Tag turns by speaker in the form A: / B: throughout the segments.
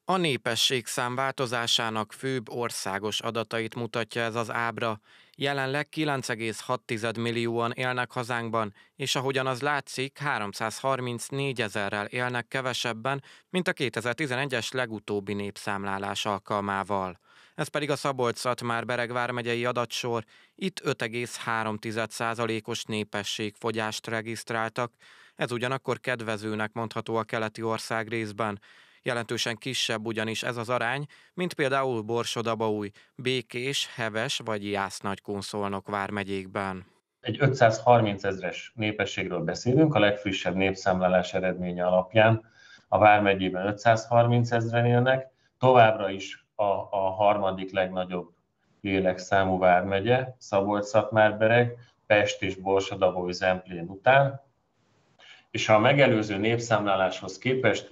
A: A népességszám változásának főbb országos adatait mutatja ez az ábra. Jelenleg 9,6 millióan élnek hazánkban, és ahogyan az látszik, 334 ezerrel élnek kevesebben, mint a 2011-es legutóbbi népszámlálás alkalmával. Ez pedig a Szabolcs-Szatmár-Bereg vármegyei adatsor, itt 5,3%-os népességfogyást regisztráltak, ez ugyanakkor kedvezőnek mondható a keleti országrészben. Jelentősen kisebb ugyanis ez az arány, mint például Borsod-Abaúj, Békés, Heves vagy Jász-Nagykun-Szolnok vármegyékben.
B: Egy 530 ezres népességről beszélünk, a legfrissebb népszámlálás eredménye alapján a vármegyében 530 ezren élnek, továbbra is a harmadik legnagyobb lélekszámú vármegye, Szabolcs-Szatmár-Bereg, Pest és Borsod-Abaúj-Zemplén után, és a megelőző népszámláláshoz képest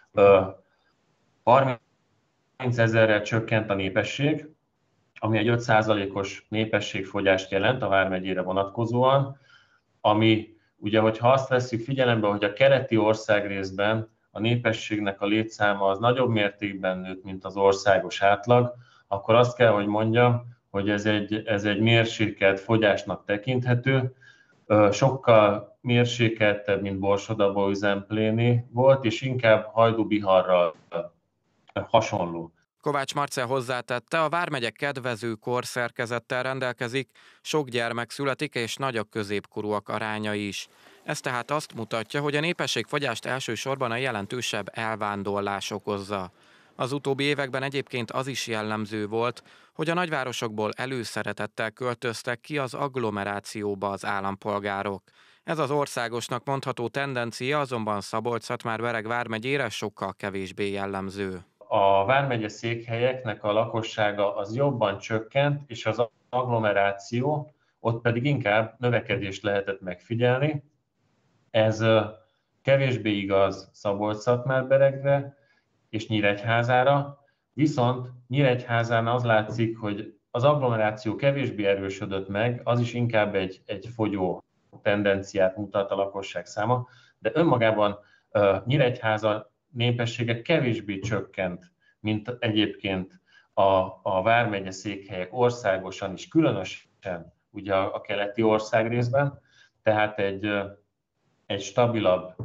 B: 30 ezerrel csökkent a népesség, ami egy 5%-os népességfogyást jelent a vármegyére vonatkozóan, ami ugye, hogyha azt vesszük figyelembe, hogy a keleti országrészben a népességnek a létszáma az nagyobb mértékben nőtt, mint az országos átlag, akkor azt kell, hogy mondjam, hogy ez egy mérsékelt fogyásnak tekinthető, sokkal mérsékeltebb, mint Borsod-Abaúj-Zempléni volt, és inkább Hajdú-Biharral hasonló.
A: Kovács Marcell hozzátette, a vármegye kedvező korszerkezettel rendelkezik, sok gyermek születik és nagy a középkorúak aránya is. Ez tehát azt mutatja, hogy a népességfogyást elsősorban a jelentősebb elvándorlás okozza. Az utóbbi években egyébként az is jellemző volt, hogy a nagyvárosokból előszeretettel költöztek ki az agglomerációba az állampolgárok. Ez az országosnak mondható tendencia azonban Szabolcs-Szatmár-Bereg vármegyére sokkal kevésbé jellemző.
B: A vármegye székhelyeknek a lakossága az jobban csökkent, és az agglomeráció, ott pedig inkább növekedést lehetett megfigyelni. Ez kevésbé igaz Szabolcs-Szatmár-Beregre és Nyíregyházára, viszont Nyíregyházán az látszik, hogy az agglomeráció kevésbé erősödött meg, az is inkább egy fogyó tendenciát mutat a lakosság száma, de önmagában Nyíregyháza népessége kevésbé csökkent, mint egyébként a vármegye székhelyek országosan is, különösen ugye a keleti országrészben, tehát egy stabilabb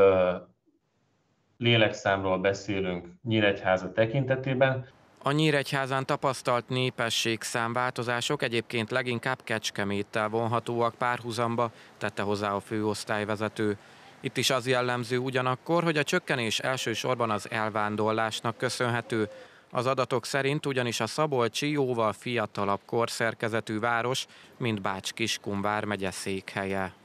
B: lélekszámról beszélünk Nyíregyháza tekintetében.
A: A Nyíregyházán tapasztalt népességszám változások egyébként leginkább Kecskeméttel vonhatóak párhuzamba, tette hozzá a főosztályvezető. Itt is az jellemző ugyanakkor, hogy a csökkenés elsősorban az elvándorlásnak köszönhető. Az adatok szerint ugyanis a szabolcsi jóval fiatalabb korszerkezetű város, mint Bács-Kiskun vármegye székhelye.